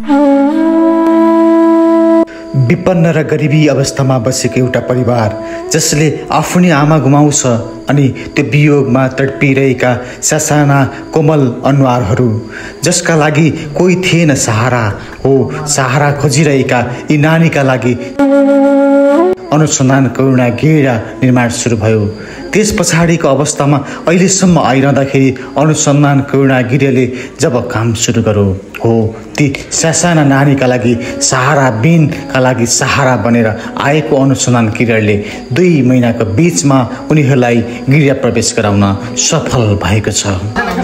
विपन्न र गरिबी अवस्थामा बसेको एउटा परिवार जसले आफ्नै आमा गुमाउँछ अनि त्यो वियोगमा तडपिरहेका सासाना कोमल अनुहारहरू जसका लागि कोही थिएन सहारा हो सहारा खोजिरहेका यी नानीका लागि अनुसन्धान करुणा गेडा निर्माण सुरु भयो। त्यस पछाडिको अवस्थामा अहिलेसम्म आइरहँदाखेरि अनुसन्धान करुणा गिरीले जब काम सुरु गर्यो हो ती सासाना नानीका लागि सहारा बिनका लागि सहारा बनेर आएको अनुसन्धान किरणले 2 महिनाको बीचमा उनीहरूलाई गृह प्रवेश गराउन सफल भएको छ।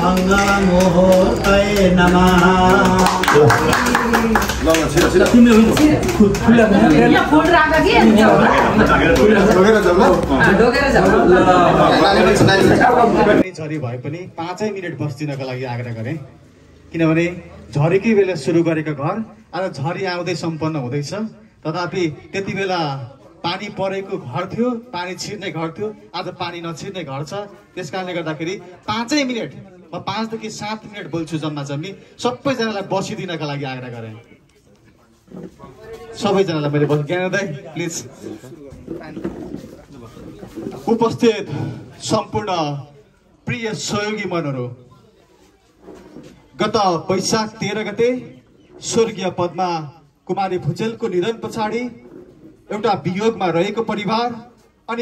झरी भए पनि 5 मिनट बस्दिनको लागि आग्रह गरे, किनभने झरीकै बेला सुरु गरेको घर आज झरी आउँदै सम्पन्न हुँदैछ। तथापि त्यति बेला पानी परेको घर थियो, पानी छिर्ने घर थियो, आज पानी नछिर्ने घर छ। त्यसकारणले गर्दाखेरि 5 मिनट म 5 देखि 7 मिनट बोल्छु जम्मा जम्मी। सबैजनालाई बसिदिनका लागि आग्रह गरेँ। सबैजनालाई मैले ज्ञानोदय प्लिज। उपस्थित सम्पूर्ण प्रिय सहयोगी मनहरू, गत वैशाख 13 गते स्वर्गीय पद्मा कुमारी भुजेलको निधन पछाडि एउटा वियोगमा रहेको परिवार अनि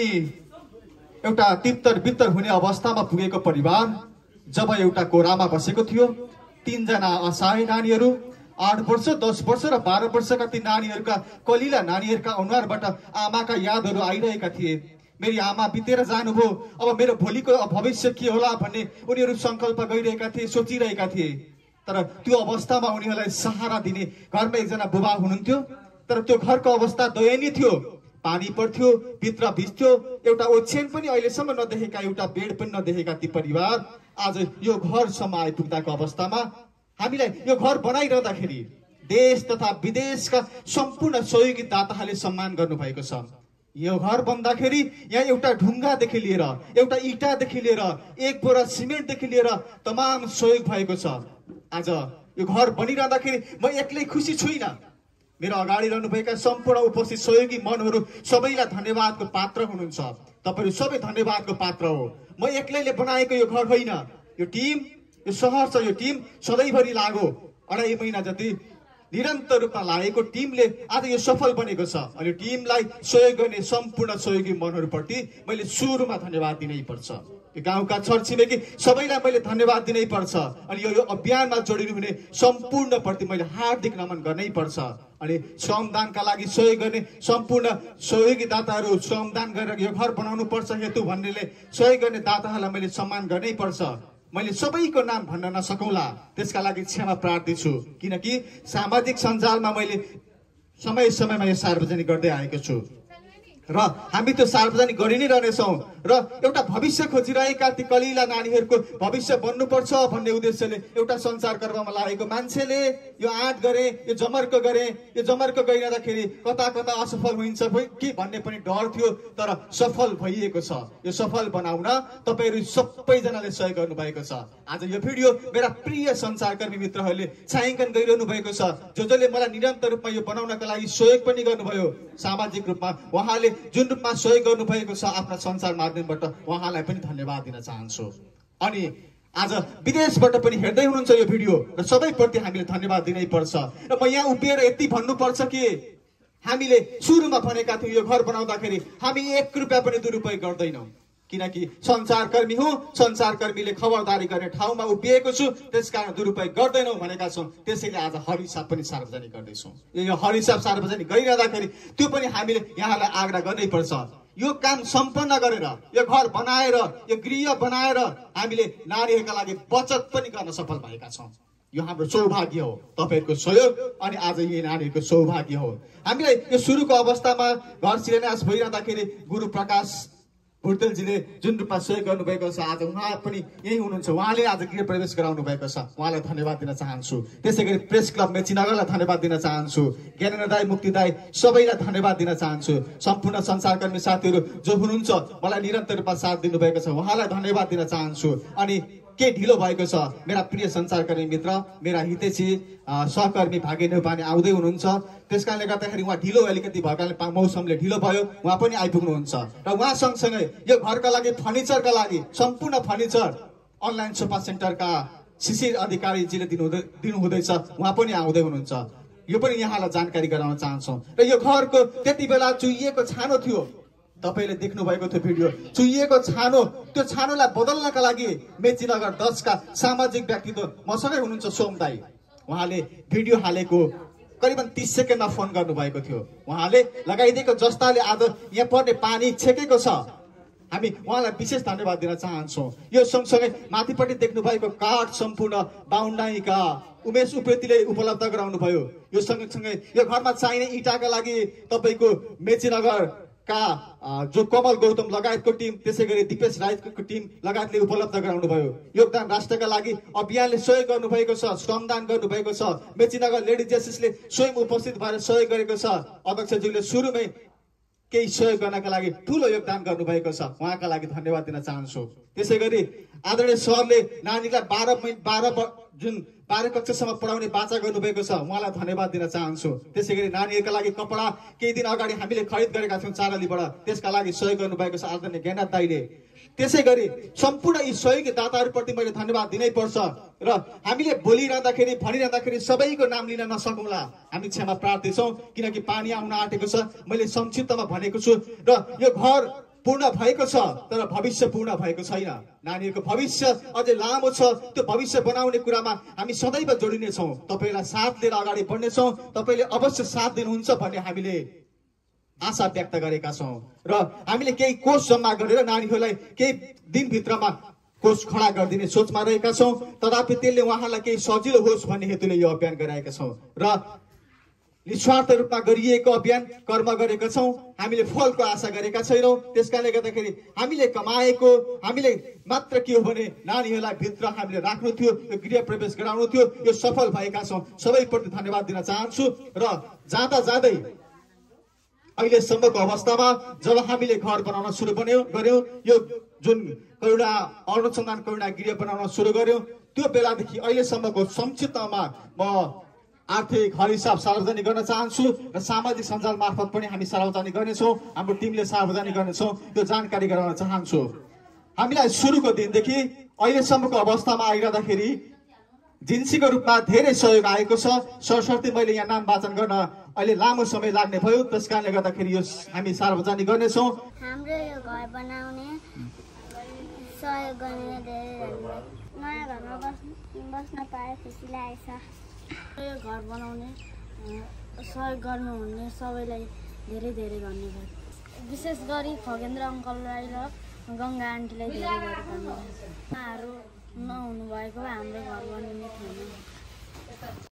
एउटा तित्तर बित्तर हुने अवस्थामा पुगेको परिवार जब एउटा कोरामा बसेको थियो, 3 जना असहाय नानीहरू 8 वर्ष 10 वर्ष र 12 वर्षका ती नानीहरूका कलिला नानीहरूका अनुहारबाट आमाका यादहरू आइरहेका थिए। मेरी आमा बितेर जानुभयो, अब मेरो भोलिको भविष्य के होला भन्ने उनीहरू संकल्प गरिरहेका थिए, सोचिरहेका थिए। तर त्यो अवस्थामा उनीहरूलाई सहारा दिने घरमा एकजना बुबा हुनुहुन्थ्यो, तर त्यो घरको अवस्था दयनीय थियो। पानी पर्थ्यो, भित्र भिज्थ्यो, एउटा ओछ्यान पनि अहिलेसम्म नदेखेका, एउटा बेड पनि नदेखेका ती परिवार आज यो घरसम्म आइपुग्दाको अवस्थामा हामीलाई यो घर बनाइरहँदाखेरि देश तथा विदेशका सम्पूर्ण सहयोगी दाताहरूले सम्मान गर्नुभएको छ। यो घर बन्दाखेरि यहाँ एउटा ढुङ्गादेखि लिएर एउटा इँटादेखि लिएर 1 बोरा सिमेन्टदेखि लिएर तमाम सहयोग भएको छ। आज यो घर बनिरहँदाखेरि म एक्लै खुसी छुइनँ। मेरो अगाडि रहनुभएका सम्पूर्ण उपस्थित सहयोगी मनहरू सबैलाई धन्यवादको पात्र हुनुहुन्छ। तपाईहरु सबै धन्यवादको पात्र हो। म एक्लैले बनाएको यो घर होइन, यो टिम, यो सहर छ, यो टिम सधैँभरि लाग्यो। 2.5 महिना जति निरन्तर रूपमा लागेको टिमले आज यो सफल बनेको छ। अनि टिमलाई सहयोग गर्ने सम्पूर्ण सहयोगी मनहरूप्रति मैले सुरुमा धन्यवाद दिनै पर्छ। यो गाउँका छरछिमेकी सबैलाई मैले धन्यवाद दिनै पर्छ। अनि यो अभियानमा जोडिनु हुने सम्पूर्णप्रति मैले हार्दिक नमन गर्नै पर्छ। अनि श्रमदानका लागि सहयोग गर्ने सम्पूर्ण सहयोगी दाताहरू, श्रमदान गरेर यो घर बनाउनु पर्छ हेतु भन्नेले सहयोग गर्ने दाताहरूलाई मैले सम्मान गर्नै पर्छ। मैले सबैको नाम भन्न नसकौँला, त्यसका लागि क्षमा प्रार्थी छु, किनकि सामाजिक सञ्जालमा मैले समय समयमा यो सार्वजनिक गर्दै आएको छु र हामी त्यो सार्वजनिक गरि नै रहनेछौँ। र एउटा भविष्य खोजिरहेका ती कलिला नानीहरूको भविष्य बन्नुपर्छ भन्ने उद्देश्यले एउटा संसार कर्ममा लागेको मान्छेले यो आँट गरे, यो जमर्क गरे, यो जमर्क गइरहँदाखेरि कता कता असफल हुन्छ कि भन्ने पनि डर थियो, तर सफल भइएको छ। यो सफल बनाउन तपाईहरु सबैजनाले सहयोग गर्नुभएको छ। आज यो भिडियो मेरा प्रिय सञ्चारकर्मी मित्रहरूले छायाङ्कन गरिरहनु भएको छ, जसले मलाई निरन्तर रूपमा यो बनाउनका लागि सहयोग पनि गर्नुभयो। सामाजिक रूपमा उहाँले जुन रूपमा सहयोग गर्नुभएको छ आफ्ना सञ्चार माध्यमबाट उहाँलाई पनि धन्यवाद दिन चाहन्छु। अनि आज विदेशबाट पनि हेर्दै हुनुहुन्छ यो भिडियो र सबैप्रति हामीले धन्यवाद दिनै पर्छ। र म यहाँ उभिएर यति भन्नुपर्छ कि हामीले सुरुमा भनेका थियौँ यो घर बनाउँदाखेरि हामी 1 रुपैयाँ पनि दुरुपयोग गर्दैनौँ, किनकि सञ्चारकर्मी हुँ, सञ्चारकर्मीले खबरदारी गर्ने ठाउँमा उभिएको छु, त्यसकारण दुरुपयोग गर्दैनौँ भनेका छौँ। त्यसैले आज हरिसाब पनि सार्वजनिक गर्दैछौँ। यो हरिसाब सार्वजनिक गरिरहँदाखेरि त्यो पनि हामीले यहाँलाई आग्रह गर्नै पर्छ। यो काम सम्पन्न गरेर, यो घर बनाएर, यो गृह बनाएर हामीले नारीहरूका लागि बचत पनि गर्न सफल भएका छौँ। यो हाम्रो सौभाग्य हो, तपाईहरुको सहयोग अनि आज यी नारीहरूको सौभाग्य हो। हामीलाई यो सुरुको अवस्थामा घर शिलान्यास भइरहँदाखेरि गुरु प्रकाश भुर्तेलजीले जुन रूपमा सहयोग गर्नुभएको छ, आज उहाँ पनि यही हुनुहुन्छ, उहाँले आज गृह प्रवेश गराउनु भएको छ, उहाँलाई धन्यवाद दिन चाहन्छु। त्यसै गरी प्रेस क्लब मेचीनगरलाई धन्यवाद दिन चाहन्छु, ज्ञानेन्द्र दाई, मुक्ति दाई सबैलाई धन्यवाद दिन चाहन्छु। सम्पूर्ण सञ्चारकर्मी साथीहरू जो हुनुहुन्छ मलाई निरन्तर रूपमा साथ दिनुभएको छ, उहाँलाई धन्यवाद दिन चाहन्छु। अनि के ढिलो भएको छ। मेरा प्रिय सञ्चारकर्मी मित्र, मेरा हितैषी सहकर्मी भागे नेपाली आउँदै हुनुहुन्छ। त्यसकारणले गर्दाखेरि उहाँ ढिलो अलिकति भएकाले मौसमले ढिलो भयो, उहाँ पनि आइपुग्नुहुन्छ। र उहाँ सँगसँगै यो घरका लागि फर्निचरका लागि सम्पूर्ण फर्निचर अनलाइन सोफा सेन्टरका शिशिर अधिकारीजीले दिनुहुँदैछ, उहाँ पनि आउँदै हुनुहुन्छ। यो पनि यहाँलाई जानकारी गराउन चाहन्छौँ। र यो घरको त्यति बेला चुहिएको छानो थियो, तपाईले देख्नु भएको थियो भिडियो, चुहिएको छानो, त्यो छानोलाई बदल्नका लागि मेचीनगर 10 का सामाजिक व्यक्तित्व मसँगै हुनुहुन्छ सोम दाई, उहाँले भिडियो हालेको करिबन 30 सेकेन्डमा फोन गर्नुभएको थियो। उहाँले लगाइदिएको जस्ताले आज यहाँ पर्ने पानी छेकेको छ। हामी उहाँलाई विशेष धन्यवाद दिन चाहन्छौँ। यो सँगसँगै माथिपट्टि देख्नु भएको काठ सम्पूर्ण बाहुन्डाईका उमेश उप्रेतीले उपलब्ध गराउनु भयो। यो सँगसँगै यो घरमा चाहिने इँटाका लागि तपाईँको मेचीनगर का जो कमल गौतम लगायतको टिम, त्यसै गरी दिपेश राईको टिम लगायतले उपलब्ध गराउनु भयो। योगदान राष्ट्रका लागि अभियानले सहयोग गर्नुभएको छ, श्रमदान गर्नुभएको छ। मेचीनगर लेडी जस्टिसले स्वयं उपस्थित भएर सहयोग गरेको छ। अध्यक्षज्यूले सुरुमै केही सहयोग गर्नका लागि ठुलो योगदान गर्नुभएको छ, उहाँका लागि धन्यवाद दिन चाहन्छु। त्यसै गरी आदरणीय सरले नानीलाई 12 कक्षासम्म पढाउने बाचा गर्नुभएको छ, उहाँलाई धन्यवाद दिन चाहन्छु। त्यसै गरी नानीहरूका लागि कपडा केही दिन अगाडि हामीले खरिद गरेका थियौँ चारलीबाट, त्यसका लागि सहयोग गर्नुभएको छ आदरणीय ज्ञाननाथ दाईले। त्यसै गरी सम्पूर्ण यी सहयोगी दाताहरूप्रति मैले धन्यवाद दिनै पर्छ। र हामीले बोलिरहँदाखेरि भनिरहँदाखेरि सबैको नाम लिन नसकौँला, हामी क्षमा प्रार्थी छौँ, किनकि पानी आउन आँटेको छ। मैले संक्षिप्तमा भनेको छु। र यो घर पूर्ण भएको छ, तर भविष्य पूर्ण भएको छैन। नानीहरूको भविष्य अझै लामो छ, त्यो भविष्य बनाउने कुरामा हामी सदैव जोडिने छौँ। तपाईँलाई साथ लिएर अगाडि बढ्नेछौँ, तपाईँले अवश्य साथ दिनुहुन्छ भन्ने हामीले आशा व्यक्त गरेका छौँ। र हामीले केही कोष जम्मा गरेर नानीहरूलाई केही दिनभित्रमा कोष खडा गरिदिने सोचमा रहेका छौँ। तथापि त्यसले उहाँलाई केही सजिलो होस् भन्ने हेतुले यो अभियान गराएका छौँ। र निस्वार्थ रूपमा गरिएको अभियान कर्म गरेका छौँ, हामीले फलको आशा गरेका छैनौँ। त्यसकारणले गर्दाखेरि हामीले कमाएको, हामीले मात्र के हो भने नानीहरूलाई भित्र हामीले राख्नु थियो, यो गृह प्रवेश गराउनु थियो, यो सफल भएका छौँ। सबैप्रति धन्यवाद दिन चाहन्छु। र जाँदा जाँदै अहिलेसम्मको अवस्थामा जब हामीले घर बनाउन सुरु गर्यौँ, यो जुन अनुसन्धान करुणा गृह बनाउन सुरु गर्यौँ, त्यो बेलादेखि अहिलेसम्मको संक्षिप्तमा म आर्थिक हिसाब सार्वजनिक गर्न चाहन्छु। र सामाजिक सञ्जाल मार्फत पनि हामी सार्वजनिक गर्नेछौँ, हाम्रो टिमले सार्वजनिक गर्नेछौँ, त्यो जानकारी गराउन चाहन्छु। हामीलाई सुरुको दिनदेखि अहिलेसम्मको अवस्थामा आइरहँदाखेरि जिन्सीको रूपमा धेरै सहयोग आएको छ। सरस्वती मैले यहाँ नाम वाचन गर्न अहिले लामो समय लाग्ने भयो, त्यस कारणले गर्दाखेरि यो हामी सार्वजनिक गर्नेछौँ। हाम्रो यो घर बनाउने सहयोग गर्ने धेरै नयाँ घरमा बस्न पाए खुसी लागेछ। यो घर बनाउने सहयोग गर्नुहुने सबैलाई धेरै धेरै धन्यवाद। विशेष गरी खगेन्द्र अङ्कललाई र गङ्गा आन्टीलाई धेरै धेरै धन्यवाद। उहाँहरू नहुनु भएको हाम्रो घर बनिने थिएन।